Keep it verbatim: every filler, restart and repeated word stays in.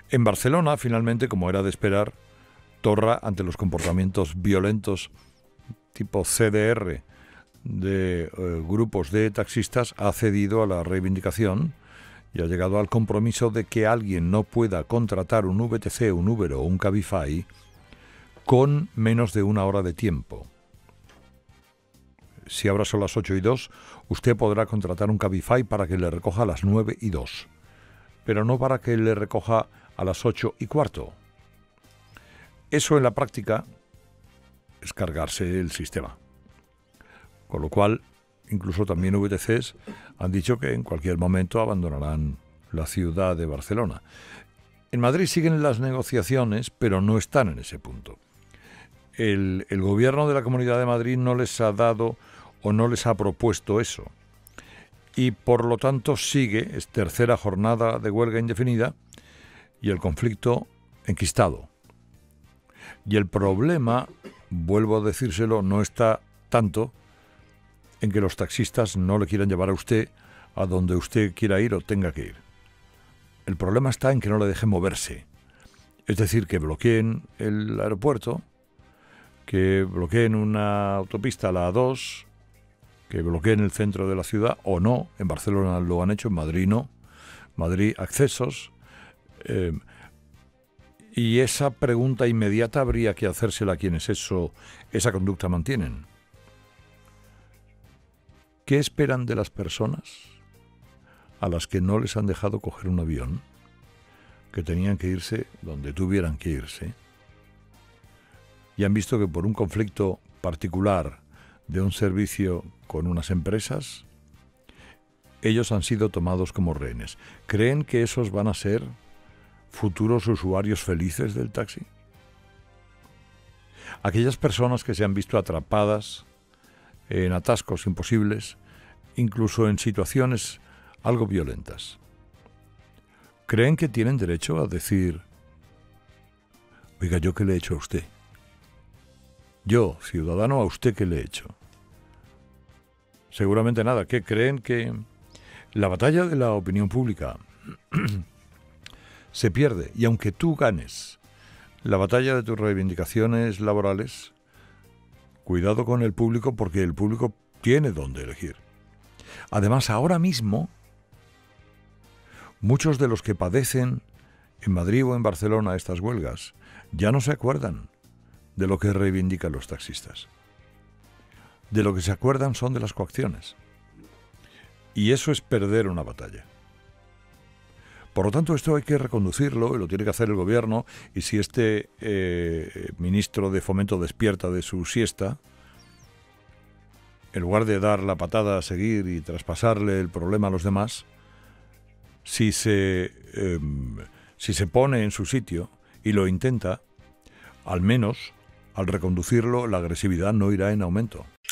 En Barcelona, finalmente, como era de esperar, Torra, ante los comportamientos violentos tipo ce de erre de eh, grupos de taxistas, ha cedido a la reivindicación y ha llegado al compromiso de que alguien no pueda contratar un ve te ce, un Uber o un Cabify con menos de una hora de tiempo. Si ahora son las ocho y dos, usted podrá contratar un Cabify para que le recoja a las nueve y dos, pero no para que le recoja a las ocho y cuarto. Eso en la práctica es cargarse el sistema. Con lo cual, incluso también ve te ces han dicho que en cualquier momento abandonarán la ciudad de Barcelona. En Madrid siguen las negociaciones, pero no están en ese punto. El, el gobierno de la Comunidad de Madrid no les ha dado o no les ha propuesto eso. Y por lo tanto sigue, es tercera jornada de huelga indefinida y el conflicto enquistado. Y el problema, vuelvo a decírselo, no está tanto en que los taxistas no le quieran llevar a usted a donde usted quiera ir o tenga que ir. El problema está en que no le dejen moverse. Es decir, que bloqueen el aeropuerto, que bloqueen una autopista, la A dos, que bloqueen el centro de la ciudad, o no. En Barcelona lo han hecho, en Madrid no. Madrid, accesos. Eh, y esa pregunta inmediata habría que hacérsela a quienes eso, esa conducta mantienen. ¿Qué esperan de las personas a las que no les han dejado coger un avión, que tenían que irse donde tuvieran que irse, y han visto que por un conflicto particular de un servicio con unas empresas, ellos han sido tomados como rehenes? ¿Creen que esos van a ser futuros usuarios felices del taxi? Aquellas personas que se han visto atrapadas en atascos imposibles, incluso en situaciones algo violentas, ¿creen que tienen derecho a decir: oiga, ¿yo qué le he hecho a usted? Yo, ciudadano, ¿a usted qué le he hecho? Seguramente nada. ¿Qué creen? Que la batalla de la opinión pública se pierde, y aunque tú ganes la batalla de tus reivindicaciones laborales, cuidado con el público, porque el público tiene dónde elegir. Además, ahora mismo, muchos de los que padecen en Madrid o en Barcelona estas huelgas ya no se acuerdan de lo que reivindican los taxistas. De lo que se acuerdan son de las coacciones. Y eso es perder una batalla. Por lo tanto, esto hay que reconducirlo, y lo tiene que hacer el gobierno, y si este eh, ministro de Fomento despierta de su siesta, en lugar de dar la patada a seguir y traspasarle el problema a los demás, si se, eh, si se pone en su sitio y lo intenta, al menos, al reconducirlo, la agresividad no irá en aumento.